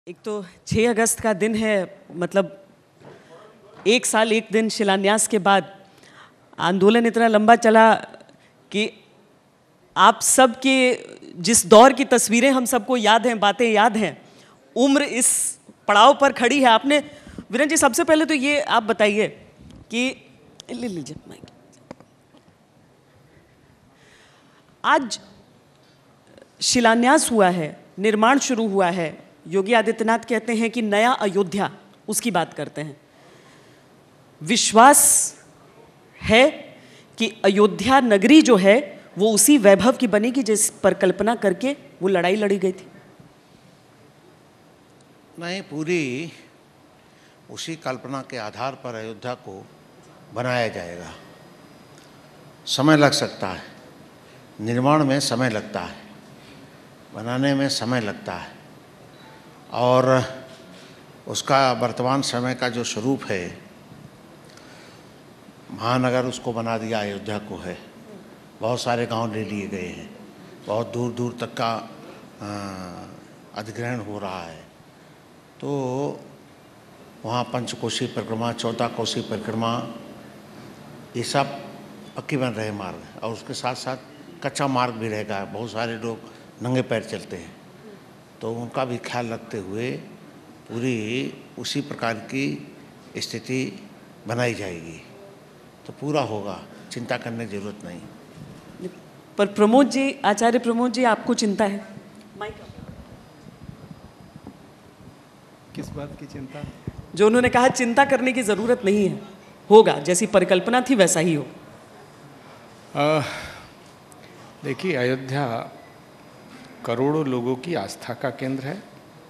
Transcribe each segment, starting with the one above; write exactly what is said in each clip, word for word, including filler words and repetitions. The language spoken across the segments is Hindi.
एक तो छह अगस्त का दिन है, मतलब एक साल एक दिन शिलान्यास के बाद आंदोलन इतना लंबा चला कि आप सब के जिस दौर की तस्वीरें हम सबको याद हैं, बातें याद हैं, उम्र इस पड़ाव पर खड़ी है। आपने वीरेंद्र जी, सबसे पहले तो ये आप बताइए कि ले लीजिए माइक। आज शिलान्यास हुआ है, निर्माण शुरू हुआ है। योगी आदित्यनाथ कहते हैं कि नया अयोध्या, उसकी बात करते हैं। विश्वास है कि अयोध्या नगरी जो है वो उसी वैभव की बनेगी जिस पर कल्पना करके वो लड़ाई लड़ी गई थी। नहीं, पूरी उसी कल्पना के आधार पर अयोध्या को बनाया जाएगा। समय लग सकता है, निर्माण में समय लगता है, बनाने में समय लगता है, और उसका वर्तमान समय का जो स्वरूप है, महानगर उसको बना दिया अयोध्या को है। बहुत सारे गांव ले लिए गए हैं, बहुत दूर दूर तक का अधिग्रहण हो रहा है। तो वहाँ पंचकोशी परिक्रमा, चौदह कोसी परिक्रमा, ये सब पक्की बन रहे मार्ग, और उसके साथ साथ कच्चा मार्ग भी रहेगा। बहुत सारे लोग नंगे पैर चलते हैं, तो उनका भी ख्याल रखते हुए पूरी उसी प्रकार की स्थिति बनाई जाएगी, तो पूरा होगा, चिंता करने की जरूरत नहीं। पर प्रमोद जी, आचार्य प्रमोद जी, आपको चिंता है? किस बात की चिंता? जो उन्होंने कहा चिंता करने की जरूरत नहीं है, होगा जैसी परिकल्पना थी वैसा ही होगा। देखिए, अयोध्या करोड़ों लोगों की आस्था का केंद्र है।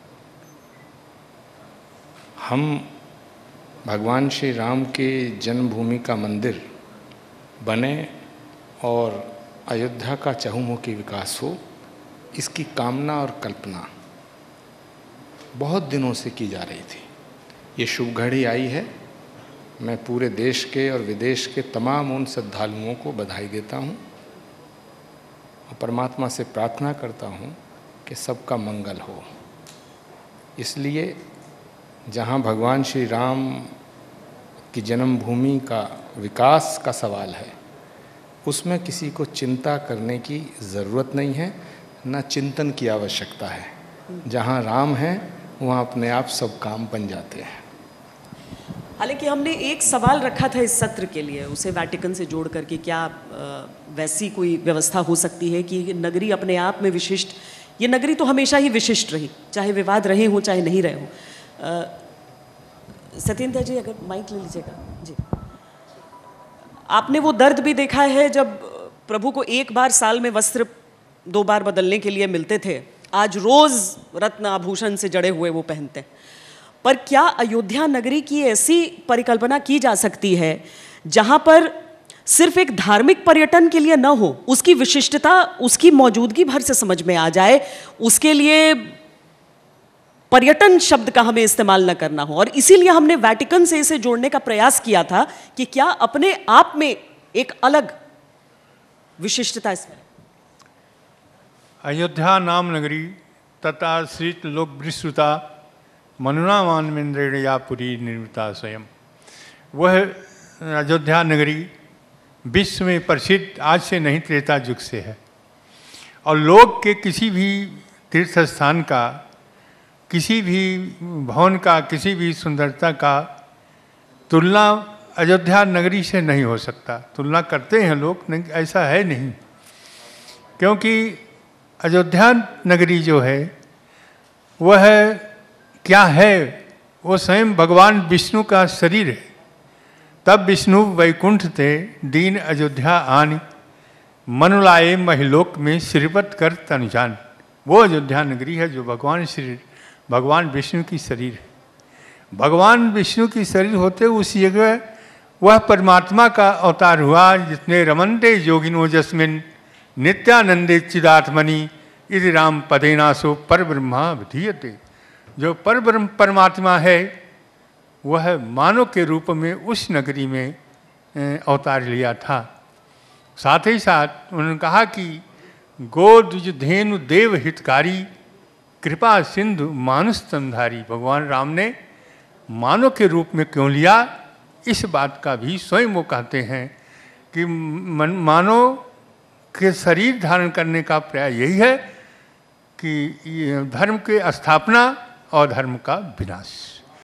हम भगवान श्री राम के जन्मभूमि का मंदिर बने और अयोध्या का चहुमुखी विकास हो, इसकी कामना और कल्पना बहुत दिनों से की जा रही थी। ये शुभ घड़ी आई है। मैं पूरे देश के और विदेश के तमाम उन श्रद्धालुओं को बधाई देता हूँ और परमात्मा से प्रार्थना करता हूँ कि सबका मंगल हो। इसलिए जहाँ भगवान श्री राम की जन्मभूमि का विकास का सवाल है, उसमें किसी को चिंता करने की ज़रूरत नहीं है, न चिंतन की आवश्यकता है। जहाँ राम है वहाँ अपने आप सब काम बन जाते हैं। हालांकि हमने एक सवाल रखा था इस सत्र के लिए, उसे वैटिकन से जोड़ करके, क्या वैसी कोई व्यवस्था हो सकती है कि नगरी अपने आप में विशिष्ट, ये नगरी तो हमेशा ही विशिष्ट रही, चाहे विवाद रहे हो चाहे नहीं रहे हो। सत्येंद्र जी, अगर माइक ले लीजिएगा जी। आपने वो दर्द भी देखा है जब प्रभु को एक बार साल में वस्त्र दो बार बदलने के लिए मिलते थे, आज रोज रत्न आभूषण से जड़े हुए वो पहनते हैं। पर क्या अयोध्या नगरी की ऐसी परिकल्पना की जा सकती है जहां पर सिर्फ एक धार्मिक पर्यटन के लिए न हो, उसकी विशिष्टता, उसकी मौजूदगी भर से समझ में आ जाए, उसके लिए पर्यटन शब्द का हमें इस्तेमाल न करना हो? और इसीलिए हमने वैटिकन से इसे जोड़ने का प्रयास किया था कि क्या अपने आप में एक अलग विशिष्टता इसमें। अयोध्या नाम नगरी तथा श्रीत लोक विश्रुता मनुना मानवेंद्रेण या पुरी निर्मिता स्वयं। वह अयोध्या नगरी विश्व में प्रसिद्ध आज से नहीं, त्रेता युग से है। और लोक के किसी भी तीर्थ स्थान का, किसी भी भवन का, किसी भी सुंदरता का तुलना अयोध्या नगरी से नहीं हो सकता। तुलना करते हैं लोग, नहीं, ऐसा है नहीं, क्योंकि अयोध्या नगरी जो है वह क्या है, वो स्वयं भगवान विष्णु का शरीर है। तब विष्णु वैकुंठ थे दीन अयोध्या आन, मनुलाए महिलोक में श्रीपत कर तनुजान। वो अयोध्या नगरी है जो भगवान श्री भगवान विष्णु की शरीर है। भगवान विष्णु की शरीर होते उस जगह वह परमात्मा का अवतार हुआ, जिसने रमनते योगिनो जस्मिन नित्यानंदे चिदात्मनि इति राम पदेनासो पर ब्रह्मा विधीयते। जो पर ब्रह्म परमात्मा है वह मानव के रूप में उस नगरी में अवतार लिया था। साथ ही साथ उन्होंने कहा कि गो द्विज धेनु देव हितकारी कृपा सिंधु मानुष स्तनधारी, भगवान राम ने मानव के रूप में क्यों लिया, इस बात का भी स्वयं वो कहते हैं कि मानव के शरीर धारण करने का प्रयास यही है कि धर्म के स्थापना और धर्म का विनाश।